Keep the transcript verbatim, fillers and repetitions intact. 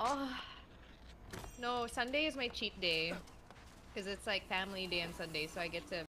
Oh. No, Sunday is my cheat day. Because it's like family day on Sunday, so I get to